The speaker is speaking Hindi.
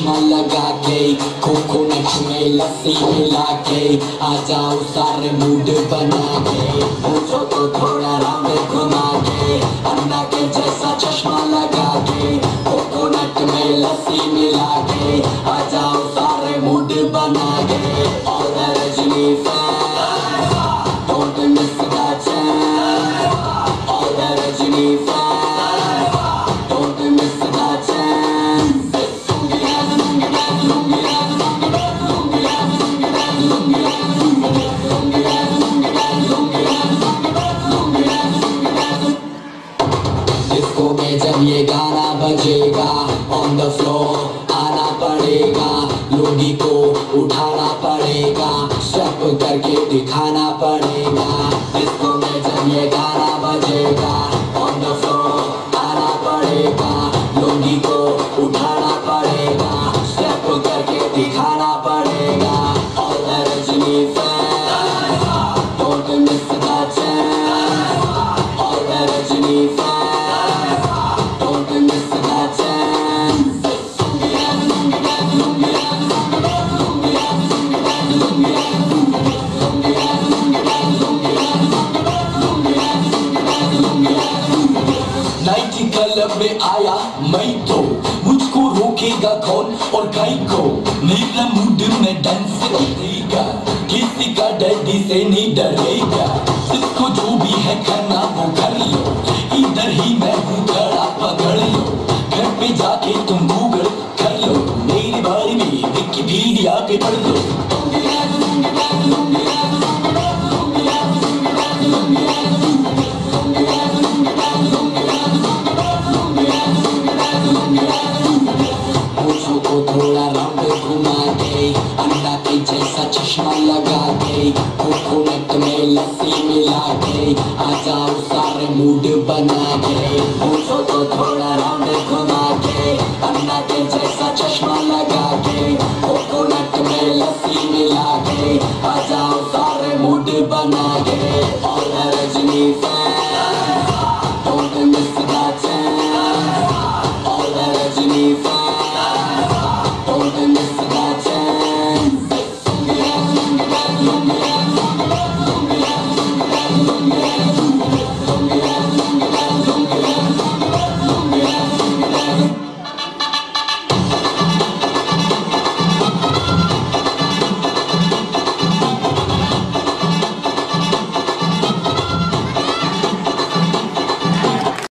चश्मा लगा के, कोकोनट में लस्सी मिला के, आ जाओ सारे मूड बना के, पूछो तो थोड़ा राउंड घुमा के, अन्ना के जैसा चश्मा लगा के, कोकोनट में लस्सी मिला के, आ जाओ सारे मूड बना के। All the Rajini fans, don't miss the chance. All the Rajini fans, don't miss the chance. Disco में जब ये गाना बजेगा, on the floor आना पड़ेगा, लोगी को उठाना पड़ेगा, स्टेप करके दिखाना पड़ेगा। डिस्को में जब ये गाना बजेगा, on the floor आना पड़ेगा, लोगी को उठाना पड़ेगा, स्टेप करके दिखाना पड़ेगा। All the Rajini fans, don't miss the chance. All the Rajini fans, don't miss the chance. Nighty club में आया मैं तो, मुझको रोकेगा कौन और गाय को, मेरा मूड में डांस करेगा, किसी का डैडी से नहीं डरेगा, जिसको जो भी है करना वो कर लो, इधर ही मैं हूँ खड़ा पकड़ लो, घर पे जाके तुम गूगल कर लो, मेरे बारे में विकिपीडिया पे पढ़ लो। थोड़ा राउंड घुमा के, अन्ना के जैसा चश्मा लगा के, कोकोनट में लस्सी मिला के, आ जाओ सारे मूड बना के, पूछो तो थोड़ा राउंड घुमा के, अन्ना के जैसा चश्मा लगा के, कोकोनट में लस्सी मिला के, आ जाओ सारे मूड बना के। और रजनी